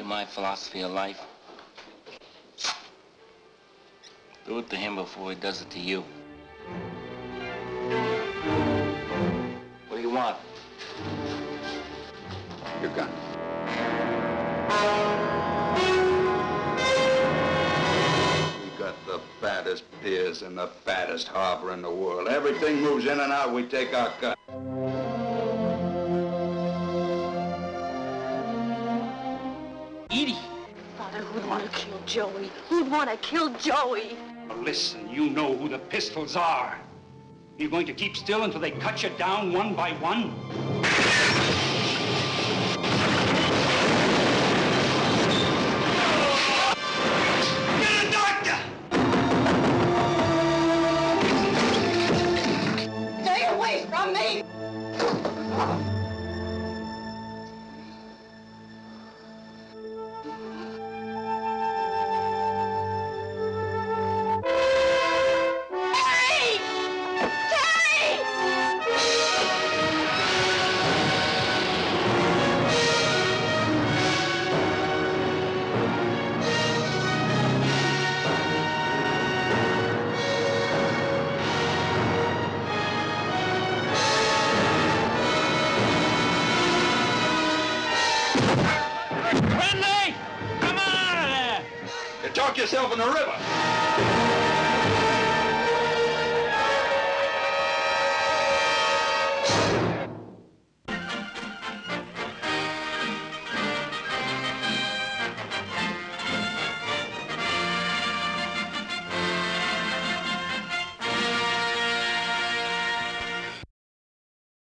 my philosophy of life? Do it to him before he does it to you. What do you want? Your gun. We got the fattest piers and the fattest harbor in the world. Everything moves in and out, we take our cut. Edie! Father, who'd want to kill Joey? Who'd want to kill Joey? Listen, you know who the pistols are. You're going to keep still until they cut you down one by one? Get a doctor! Stay away from me! Finley! Come on out of there! You talk yourself in the river.